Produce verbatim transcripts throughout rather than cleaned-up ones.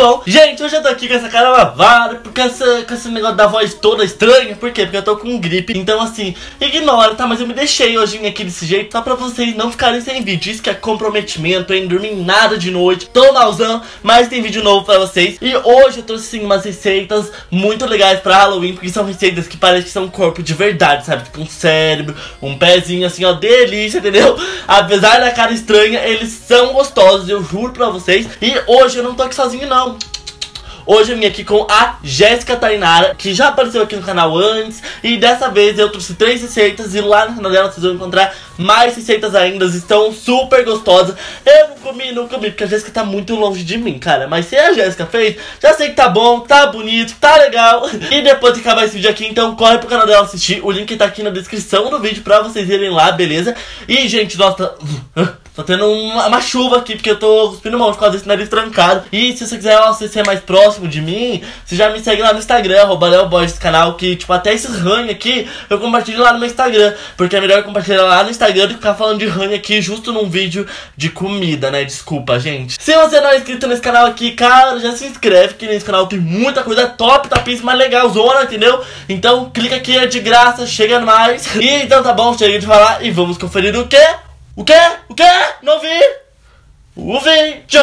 bom? Gente, hoje eu tô aqui com essa cara lavada, porque essa, com esse negócio da voz toda estranha. Por quê? Porque eu tô com gripe. Então assim, ignora, tá? Mas eu me deixei hoje aqui desse jeito, só pra vocês não ficarem sem vídeo. Isso que é comprometimento, hein? Dormir nada de noite, tô malzão, mas tem vídeo novo pra vocês. E hoje eu trouxe sim umas receitas muito legais pra Halloween, porque são receitas que parecem que são um corpo de verdade, sabe? Tipo um cérebro, um pezinho assim, ó, delícia, entendeu? Apesar da cara estranha, eles são gostosos, eu juro pra vocês. E hoje eu não tô aqui sozinho não. Hoje eu vim aqui com a Jéssica Tainara, que já apareceu aqui no canal antes. E dessa vez eu trouxe três receitas e lá no canal dela vocês vão encontrar mais receitas ainda. Estão super gostosas. Eu não comi, não comi, porque a Jéssica tá muito longe de mim, cara. Mas se a Jéssica fez, já sei que tá bom, tá bonito, tá legal. E depois de acabar esse vídeo aqui, então corre pro canal dela assistir. O link tá aqui na descrição do vídeo pra vocês irem lá, beleza? E gente, nossa... Tô tendo uma, uma chuva aqui, porque eu tô cuspindo mão por causa desse nariz trancado. E se você quiser você ser mais próximo de mim, você já me segue lá no Instagram, arroba leoboy desse canal, que tipo, até esses ranhos aqui, eu compartilho lá no meu Instagram. Porque é melhor compartilhar lá no Instagram do que ficar falando de ranho aqui justo num vídeo de comida, né? Desculpa, gente. Se você não é inscrito nesse canal aqui, cara, já se inscreve, que nesse canal tem muita coisa top, tapíssima, legalzona, entendeu? Então clica aqui, é de graça, chega mais. E então tá bom, chega de falar e vamos conferir o quê? O quê? O quê? Não vi? O vídeo!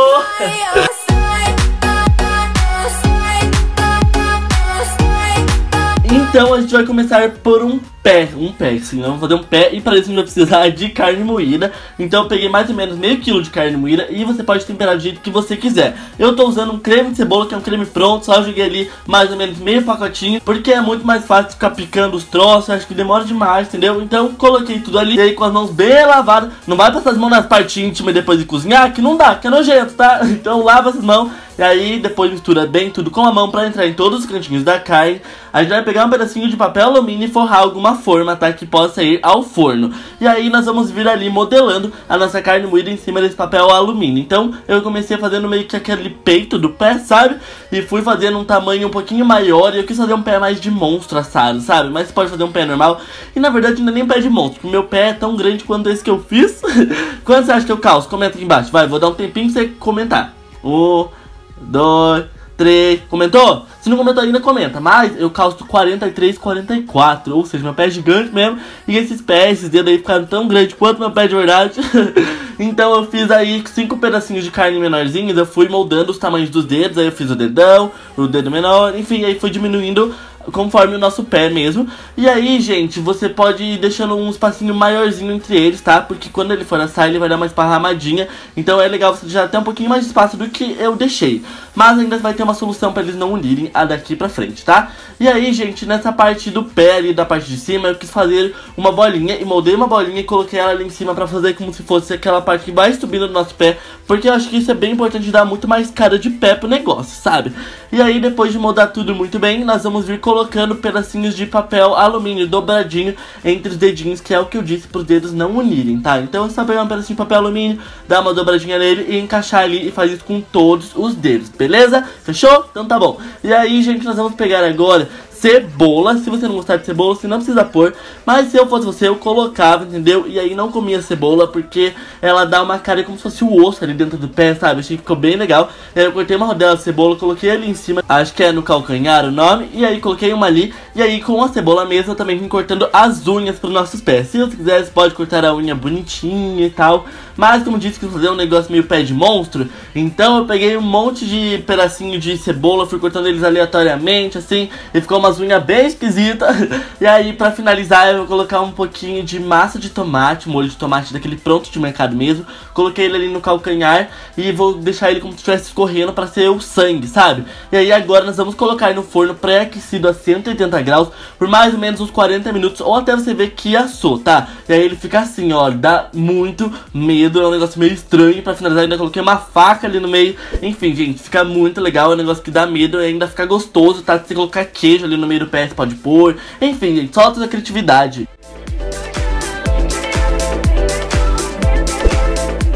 Então a gente vai começar por um pé, um pé, sim, vamos fazer um pé e para isso a gente vai precisar de carne moída. Então eu peguei mais ou menos meio quilo de carne moída e você pode temperar do jeito que você quiser. Eu tô usando um creme de cebola, que é um creme pronto, só joguei ali mais ou menos meio pacotinho, porque é muito mais fácil ficar picando os troços, acho que demora demais, entendeu? Então coloquei tudo ali, e aí com as mãos bem lavadas, não vai passar as mãos nas partes íntimas e depois de cozinhar, que não dá, que é nojento, tá? Então lava as mãos. E aí depois mistura bem tudo com a mão pra entrar em todos os cantinhos da carne. A gente vai pegar um pedacinho de papel alumínio e forrar alguma forma, tá? Que possa ir ao forno. E aí nós vamos vir ali modelando a nossa carne moída em cima desse papel alumínio. Então eu comecei fazendo meio que aquele peito do pé, sabe? E fui fazendo um tamanho um pouquinho maior. E eu quis fazer um pé mais de monstro assado, sabe? Mas você pode fazer um pé normal. E na verdade não é nem um pé de monstro, porque o meu pé é tão grande quanto esse que eu fiz. Quanto você acha que eu calço? Comenta aqui embaixo. Vai, vou dar um tempinho pra você comentar. O... dois, três, comentou? Se não comentou ainda, comenta. Mas eu calço quarenta e três, quarenta e quatro. Ou seja, meu pé é gigante mesmo. E esses pés, esses dedos aí ficaram tão grandes quanto meu pé de verdade. Então eu fiz aí cinco pedacinhos de carne menorzinhos. Eu fui moldando os tamanhos dos dedos. Aí eu fiz o dedão, o dedo menor. Enfim, aí fui diminuindo conforme o nosso pé mesmo. E aí, gente, você pode ir deixando um espacinho maiorzinho entre eles, tá? Porque quando ele for assar, ele vai dar uma esparramadinha. Então é legal você deixar até um pouquinho mais de espaço do que eu deixei. Mas ainda vai ter uma solução pra eles não unirem a daqui pra frente, tá? E aí, gente, nessa parte do pé ali, da parte de cima, eu quis fazer uma bolinha. E moldei uma bolinha e coloquei ela ali em cima pra fazer como se fosse aquela parte que vai subindo do nosso pé. Porque eu acho que isso é bem importante, dar muito mais cara de pé pro negócio, sabe? E aí, depois de moldar tudo muito bem, nós vamos vir colocando pedacinhos de papel alumínio dobradinho entre os dedinhos, que é o que eu disse pros dedos não unirem, tá? Então é só pegar um pedacinho de papel alumínio, dar uma dobradinha nele e encaixar ali e fazer isso com todos os dedos, beleza? Fechou? Então tá bom. E aí, gente, nós vamos pegar agora cebola. Se você não gostar de cebola, você não precisa pôr. Mas se eu fosse você, eu colocava, entendeu? E aí não comia cebola, porque ela dá uma cara como se fosse o osso ali dentro do pé, sabe? Achei que ficou bem legal. E aí eu cortei uma rodela de cebola, coloquei ali em cima, acho que é no calcanhar o nome. E aí coloquei uma ali. E aí com a cebola mesmo eu também vim cortando as unhas para os nossos pés. Se você quiser, você pode cortar a unha bonitinha e tal. Mas como disse que eu fazer um negócio meio pé de monstro, então eu peguei um monte de pedacinho de cebola, fui cortando eles aleatoriamente, assim, e ficou umas unhas bem esquisitas. E aí pra finalizar eu vou colocar um pouquinho de massa de tomate, molho de tomate daquele pronto de mercado mesmo. Coloquei ele ali no calcanhar e vou deixar ele como se estivesse escorrendo pra ser o sangue, sabe? E aí agora nós vamos colocar no forno pré-aquecido a cento e oitenta graus por mais ou menos uns quarenta minutos, ou até você ver que assou, tá? E aí ele fica assim, ó, dá muito medo. É um negócio meio estranho. Pra finalizar ainda coloquei uma faca ali no meio. Enfim, gente, fica muito legal. É um negócio que dá medo e ainda fica gostoso, tá? Se você colocar queijo ali no meio do pé, você pode pôr. Enfim, gente, solta a criatividade.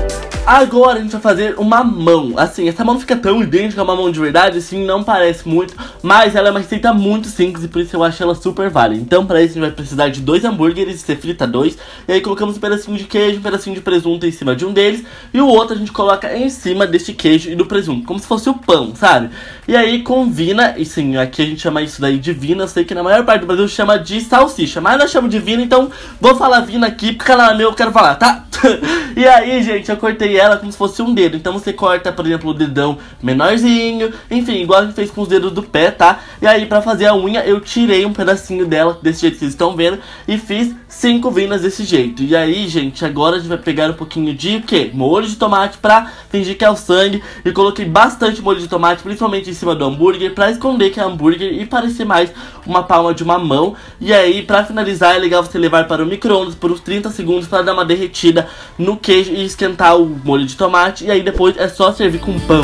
agora a gente vai fazer uma mão. Assim, essa mão não fica tão idêntica a uma mão de verdade, assim, não parece muito, mas ela é uma receita muito simples e por isso eu acho ela super válida. Então pra isso a gente vai precisar de dois hambúrgueres, você frita dois, e aí colocamos um pedacinho de queijo, um pedacinho de presunto em cima de um deles, e o outro a gente coloca em cima deste queijo e do presunto, como se fosse o pão, sabe? E aí com vina, e sim, aqui a gente chama isso daí de vina, eu sei que na maior parte do Brasil chama de salsicha, mas nós chamamos de vina, então vou falar vina aqui, porque o canal é meu, eu quero falar, tá? E aí, gente, eu cortei ela como se fosse um dedo. Então você corta, por exemplo, o dedão menorzinho, enfim, igual a gente fez com os dedos do pé, tá? E aí, pra fazer a unha, eu tirei um pedacinho dela, desse jeito que vocês estão vendo, e fiz cinco vinas desse jeito. E aí, gente, agora a gente vai pegar um pouquinho de o quê? Molho de tomate pra fingir que é o sangue. E coloquei bastante molho de tomate, principalmente em cima do hambúrguer, pra esconder que é hambúrguer e parecer mais uma palma de uma mão. E aí, pra finalizar, é legal você levar para o micro-ondas por uns trinta segundos pra dar uma derretida no queijo e esquentar o molho de tomate. E aí depois é só servir com pão.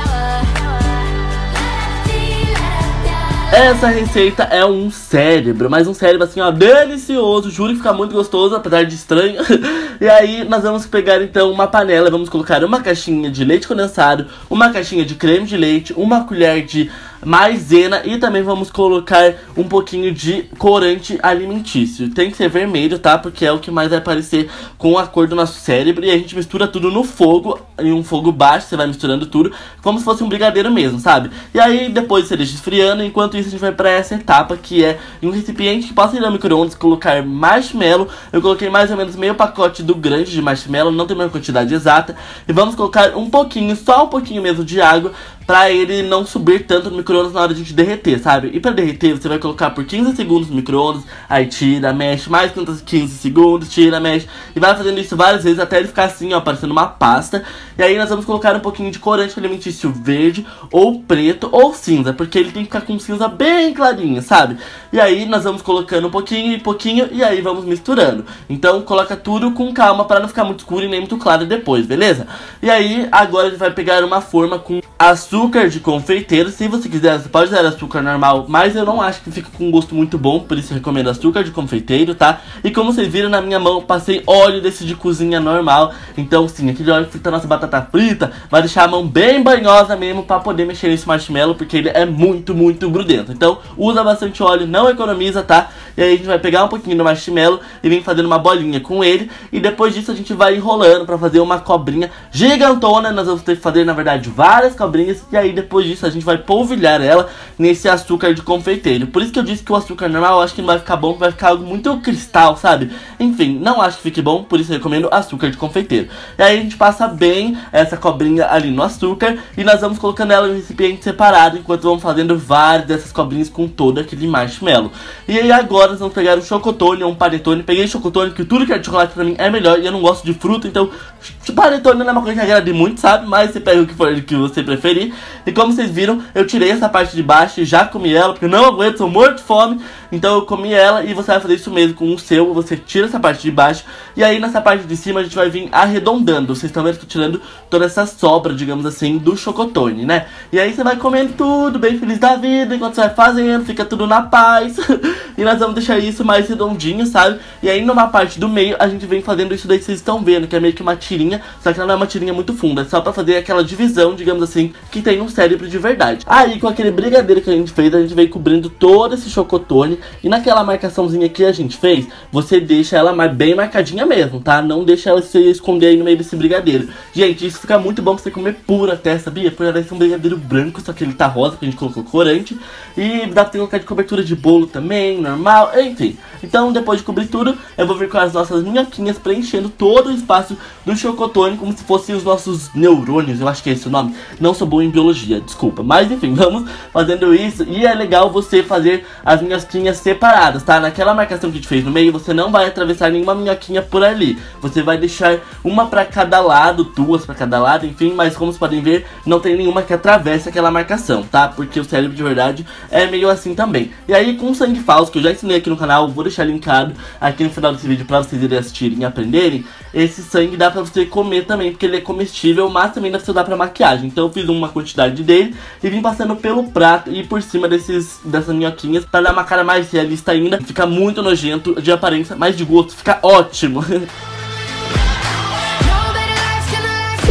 Essa receita é um cérebro, mas um cérebro assim, ó, delicioso. Juro que fica muito gostoso, apesar de estranho. E aí nós vamos pegar então uma panela, vamos colocar uma caixinha de leite condensado, uma caixinha de creme de leite, uma colher de maisena e também vamos colocar um pouquinho de corante alimentício. Tem que ser vermelho, tá? Porque é o que mais vai aparecer com a cor do nosso cérebro. E a gente mistura tudo no fogo, em um fogo baixo, você vai misturando tudo, como se fosse um brigadeiro mesmo, sabe? E aí depois você deixa esfriando, enquanto isso a gente vai pra essa etapa, que é em um recipiente que possa ir ao micro-ondas, colocar marshmallow. Eu coloquei mais ou menos meio pacote do grande de marshmallow, não tem uma quantidade exata. E vamos colocar um pouquinho, só um pouquinho mesmo de água, pra ele não subir tanto no micro-ondas na hora de a gente derreter, sabe? E pra derreter você vai colocar por quinze segundos no micro-ondas, aí tira, mexe, mais quinze segundos, tira, mexe, e vai fazendo isso várias vezes até ele ficar assim, ó, parecendo uma pasta. E aí nós vamos colocar um pouquinho de corante alimentício verde, ou preto, ou cinza, porque ele tem que ficar com cinza bem clarinho, sabe? E aí nós vamos colocando um pouquinho e pouquinho, e aí vamos misturando. Então coloca tudo com calma pra não ficar muito escuro e nem muito claro depois, beleza? E aí agora a gente vai pegar uma forma com açúcar de confeiteiro. Se você quiser, você pode usar açúcar normal, mas eu não acho que fica com um gosto muito bom, por isso eu recomendo açúcar de confeiteiro, tá? E como vocês viram na minha mão, eu passei óleo desse de cozinha normal. Então sim, aquele óleo frita nossa batata frita vai deixar a mão bem banhosa mesmo pra poder mexer nesse marshmallow, porque ele é muito, muito grudento. Então usa bastante óleo, não economiza, tá? E aí a gente vai pegar um pouquinho do marshmallow e vir fazendo uma bolinha com ele. E depois disso a gente vai enrolando pra fazer uma cobrinha gigantona. Nós vamos ter que fazer, na verdade, várias cobrinhas. E aí depois disso a gente vai polvilhar ela nesse açúcar de confeiteiro. Por isso que eu disse que o açúcar normal eu acho que não vai ficar bom, vai ficar algo muito cristal, sabe? Enfim, não acho que fique bom, por isso eu recomendo açúcar de confeiteiro. E aí a gente passa bem essa cobrinha ali no açúcar e nós vamos colocando ela em um recipiente separado, enquanto vamos fazendo várias dessas cobrinhas com todo aquele marshmallow. E aí agora nós vamos pegar um chocotone ou um panetone. Peguei chocotone, que tudo que é de chocolate pra mim é melhor e eu não gosto de fruta, então panetone não é uma coisa que agrade muito, sabe? Mas você pega o que for que você preferir. E como vocês viram, eu tirei essa parte de baixo e já comi ela, porque eu não aguento, sou morto de fome. Então eu comi ela e você vai fazer isso mesmo com o seu. Você tira essa parte de baixo e aí nessa parte de cima a gente vai vir arredondando. Vocês estão vendo que eu tô tirando toda essa sobra, digamos assim, do chocotone, né? E aí você vai comendo tudo, bem feliz da vida, enquanto você vai fazendo, fica tudo na paz. E nós vamos deixar isso mais redondinho, sabe? E aí numa parte do meio a gente vem fazendo isso daí que vocês estão vendo, que é meio que uma tirinha, só que ela não é uma tirinha muito funda, é só pra fazer aquela divisão, digamos assim, que tem um cérebro de verdade. Aí com aquele brigadeiro que a gente fez, a gente veio cobrindo todo esse chocotone. E naquela marcaçãozinha que a gente fez, você deixa ela bem marcadinha mesmo, tá? Não deixa ela se esconder aí no meio desse brigadeiro. Gente, isso fica muito bom pra você comer puro até, sabia? Parece um brigadeiro branco, só que ele tá rosa, porque a gente colocou corante. E dá pra colocar de cobertura de bolo também, normal, enfim. Então depois de cobrir tudo, eu vou vir com as nossas minhoquinhas preenchendo todo o espaço do chocotone, como se fossem os nossos neurônios, eu acho que é esse o nome. Não sou bom em biologia, desculpa. Mas enfim, vamos fazendo isso. E é legal você fazer as minhoquinhas separadas, tá? Naquela marcação que a gente fez no meio, você não vai atravessar nenhuma minhoquinha por ali. Você vai deixar uma pra cada lado, duas pra cada lado, enfim. Mas como vocês podem ver, não tem nenhuma que atravesse aquela marcação, tá? Porque o cérebro de verdade é meio assim também. E aí com sangue falso, que eu já ensinei aqui no canal, vou deixar linkado aqui no final desse vídeo pra vocês irem assistirem e aprenderem. Esse sangue dá pra você comer também, porque ele é comestível, mas também dá pra você usar pra maquiagem. Então eu fiz uma quantidade dele e vim passando pelo prato e por cima desses, dessas minhoquinhas, pra dar uma cara mais realista ainda. Fica muito nojento de aparência, mas de gosto fica ótimo.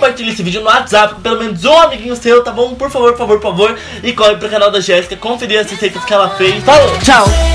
compartilha esse vídeo no WhatsApp com pelo menos um amiguinho seu, tá bom? Por favor, por favor, por favor. E corre pro canal da Jéssica conferir as receitas que ela fez. Falou, tchau!